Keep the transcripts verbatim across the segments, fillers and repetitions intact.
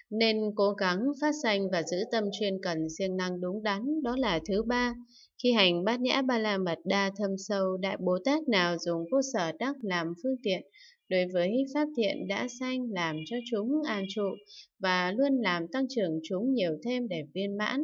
Nên cố gắng phát sanh và giữ tâm chuyên cần siêng năng đúng đắn, đó là thứ ba. Khi hành bát nhã ba la mật đa thâm sâu, Đại Bồ Tát nào dùng vô sở đắc làm phương tiện đối với pháp thiện đã sanh, làm cho chúng an trụ và luôn làm tăng trưởng chúng nhiều thêm để viên mãn.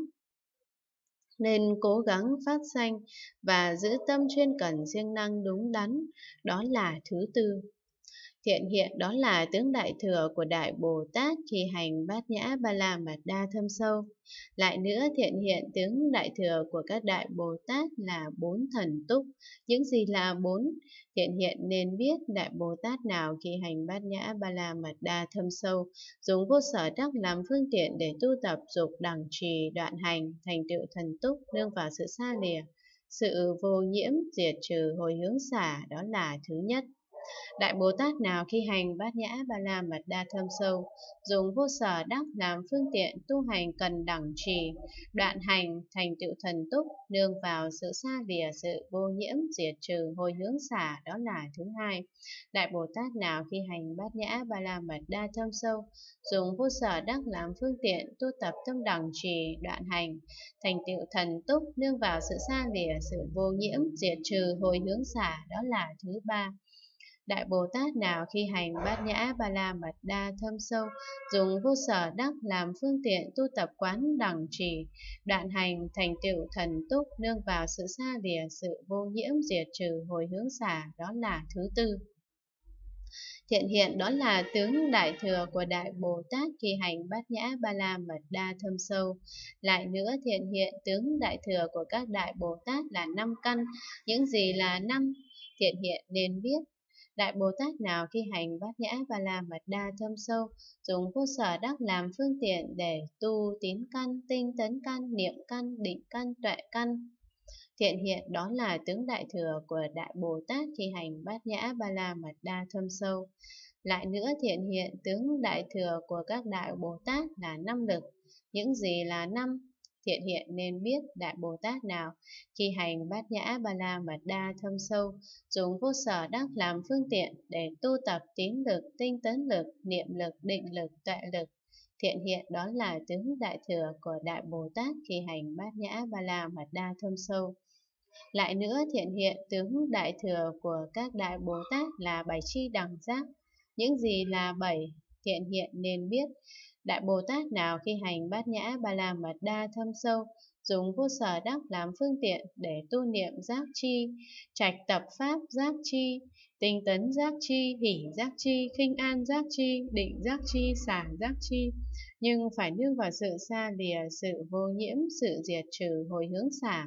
Nên cố gắng phát sanh và giữ tâm chuyên cần siêng năng đúng đắn, đó là thứ tư. Thiện hiện đó là tướng đại thừa của Đại Bồ Tát khi hành bát nhã ba la mật đa thâm sâu. Lại nữa, thiện hiện tướng đại thừa của các Đại Bồ Tát là bốn thần túc. Những gì là bốn? Thiện hiện nên biết Đại Bồ Tát nào khi hành bát nhã ba la mật đa thâm sâu, dùng vô sở đắc làm phương tiện để tu tập dục đẳng trì đoạn hành, thành tựu thần túc, nương vào sự xa lìa, sự vô nhiễm, diệt trừ, hồi hướng xả, đó là thứ nhất. Đại Bồ Tát nào khi hành bát nhã ba la mật đa thâm sâu, dùng vô sở đắc làm phương tiện tu hành cần đẳng trì, đoạn hành, thành tựu thần túc, nương vào sự xa lìa, sự vô nhiễm, diệt trừ, hồi hướng xả, đó là thứ hai. Đại Bồ Tát nào khi hành bát nhã ba la mật đa thâm sâu, dùng vô sở đắc làm phương tiện tu tập tâm đẳng trì, đoạn hành, thành tựu thần túc, nương vào sự xa lìa, sự vô nhiễm, diệt trừ, hồi hướng xả, đó là thứ ba. Đại Bồ Tát nào khi hành bát nhã ba la mật đa thâm sâu, dùng vô sở đắc làm phương tiện tu tập quán đẳng trì, đoạn hành, thành tựu thần túc, nương vào sự xa lìa, sự vô nhiễm, diệt trừ, hồi hướng xả, đó là thứ tư. Thiện hiện đó là tướng đại thừa của Đại Bồ Tát khi hành bát nhã ba la mật đa thâm sâu. Lại nữa, thiện hiện tướng đại thừa của các Đại Bồ Tát là năm căn. Những gì là năm? Thiện hiện nên biết Đại Bồ Tát nào khi hành bát nhã ba la mật đa thâm sâu, dùng vô sở đắc làm phương tiện để tu tín căn, tinh tấn căn, niệm căn, định căn, tuệ căn. Thiện hiện đó là tướng đại thừa của Đại Bồ Tát khi hành bát nhã ba la mật đa thâm sâu. Lại nữa, thiện hiện tướng đại thừa của các Đại Bồ Tát là năm lực. Những gì là năm? Thiện hiện nên biết Đại Bồ Tát nào khi hành bát nhã ba la mật đa thâm sâu, dùng vô sở đắc làm phương tiện để tu tập tín lực, tinh tấn lực, niệm lực, định lực, tuệ lực. Thiện hiện đó là tướng đại thừa của Đại Bồ Tát khi hành bát nhã ba la mật đa thâm sâu. Lại nữa, thiện hiện tướng đại thừa của các Đại Bồ Tát là bảy chi đẳng giác. Những gì là bảy? Thiện hiện nên biết Đại Bồ Tát nào khi hành bát nhã ba la mật đa thâm sâu, dùng vô sở đắc làm phương tiện để tu niệm giác chi, trạch tập pháp giác chi, tinh tấn giác chi, hỷ giác chi, khinh an giác chi, định giác chi, xả giác chi, nhưng phải nương vào sự xa lìa, sự vô nhiễm, sự diệt trừ, hồi hướng xả.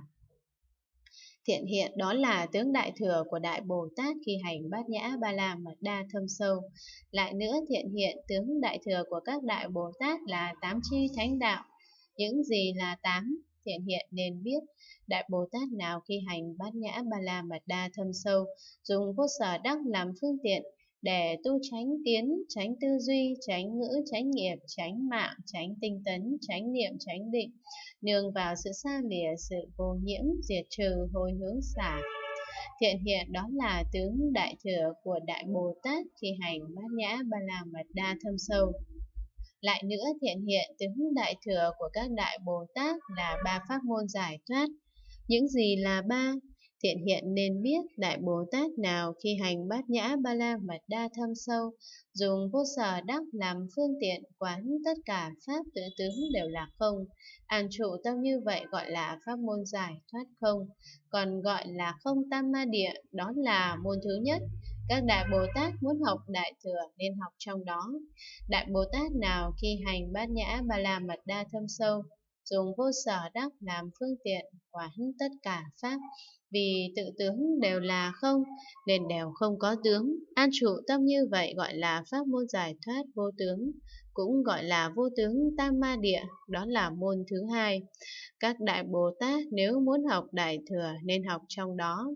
Thiện hiện đó là tướng đại thừa của Đại Bồ Tát khi hành bát nhã ba la mật đa thâm sâu. Lại nữa, thiện hiện tướng đại thừa của các Đại Bồ Tát là tám chi thánh đạo. Những gì là tám? Thiện hiện nên biết Đại Bồ Tát nào khi hành bát nhã ba la mật đa thâm sâu, dùng vô sở đắc làm phương tiện để tu tránh kiến, tránh tư duy, tránh ngữ, tránh nghiệp, tránh mạng, tránh tinh tấn, tránh niệm, tránh định, nương vào sự xa lìa, sự vô nhiễm, diệt trừ, hồi hướng xả. Thiện hiện đó là tướng đại thừa của Đại Bồ Tát khi hành bát nhã ba la mật đa thâm sâu. Lại nữa, thiện hiện tướng đại thừa của các Đại Bồ Tát là ba pháp môn giải thoát. Những gì là ba? Thiện hiện nên biết Đại Bồ Tát nào khi hành bát nhã ba la mật đa thâm sâu, dùng vô sở đắc làm phương tiện quán tất cả pháp tự tướng đều là không, an trụ tâm như vậy gọi là pháp môn giải thoát không. Còn gọi là không tam ma địa, đó là môn thứ nhất. Các Đại Bồ Tát muốn học đại thừa nên học trong đó. Đại Bồ Tát nào khi hành bát nhã ba la mật đa thâm sâu, dùng vô sở đắc làm phương tiện quán tất cả pháp, vì tự tướng đều là không nên đều không có tướng, an trụ tâm như vậy gọi là pháp môn giải thoát vô tướng, cũng gọi là vô tướng tam ma địa, đó là môn thứ hai. Các Đại Bồ Tát nếu muốn học đại thừa nên học trong đó.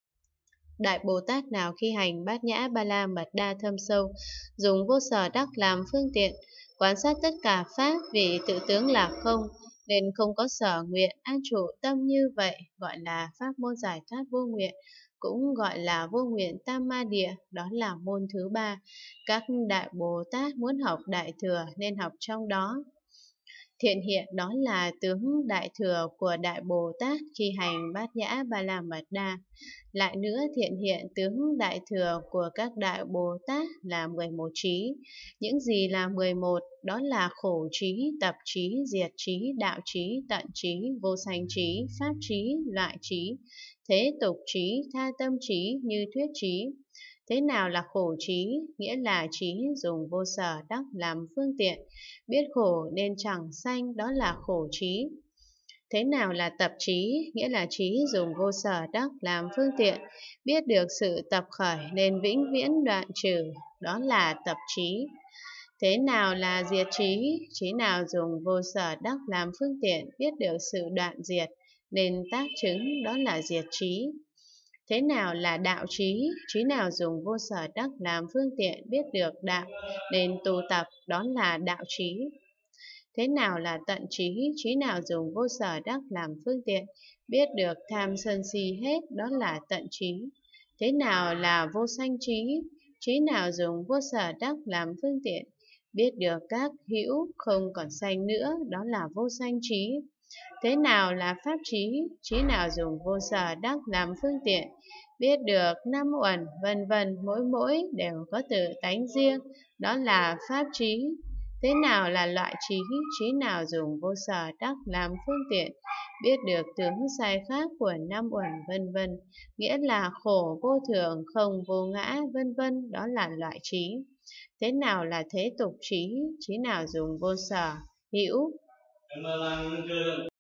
Đại Bồ Tát nào khi hành bát nhã ba la mật đa thâm sâu, dùng vô sở đắc làm phương tiện quan sát tất cả pháp, vì tự tướng là không nên không có sở nguyện, an trụ tâm như vậy gọi là pháp môn giải thoát vô nguyện, cũng gọi là vô nguyện tam ma địa, đó là môn thứ ba. Các đại Bồ Tát muốn học Đại Thừa nên học trong đó. Thiện hiện đó là tướng Đại Thừa của Đại Bồ Tát khi hành Bát Nhã Ba La Mật Đa. Lại nữa, thiện hiện tướng Đại Thừa của các Đại Bồ Tát là mười một trí. Những gì là mười một? Đó là khổ trí, tập trí, diệt trí, đạo trí, tận trí, vô sanh trí, pháp trí, loại trí, thế tục trí, tha tâm trí, như thuyết trí. Thế nào là khổ trí? Nghĩa là trí dùng vô sở đắc làm phương tiện. Biết khổ nên chẳng sanh, đó là khổ trí. Thế nào là tập trí? Nghĩa là trí dùng vô sở đắc làm phương tiện. Biết được sự tập khởi nên vĩnh viễn đoạn trừ, đó là tập trí. Thế nào là diệt trí? Trí nào dùng vô sở đắc làm phương tiện, biết được sự đoạn diệt nên tác chứng, đó là diệt trí. Thế nào là đạo trí? Trí nào dùng vô sở đắc làm phương tiện, biết được đạo nên tu tập, đó là đạo trí. Thế nào là tận trí? Trí nào dùng vô sở đắc làm phương tiện, biết được tham sân si hết, đó là tận trí. Thế nào là vô sanh trí? Trí nào dùng vô sở đắc làm phương tiện, biết được các hữu không còn sanh nữa, đó là vô sanh trí. Thế nào là pháp trí? Trí nào dùng vô sở đắc làm phương tiện, biết được năm uẩn vân vân, mỗi mỗi đều có tự tánh riêng, đó là pháp trí. Thế nào là loại trí? Trí nào dùng vô sở đắc làm phương tiện, biết được tướng sai khác của năm uẩn vân vân, nghĩa là khổ vô thường, không vô ngã, vân vân, đó là loại trí. Thế nào là thế tục trí? Trí nào dùng vô sở hữu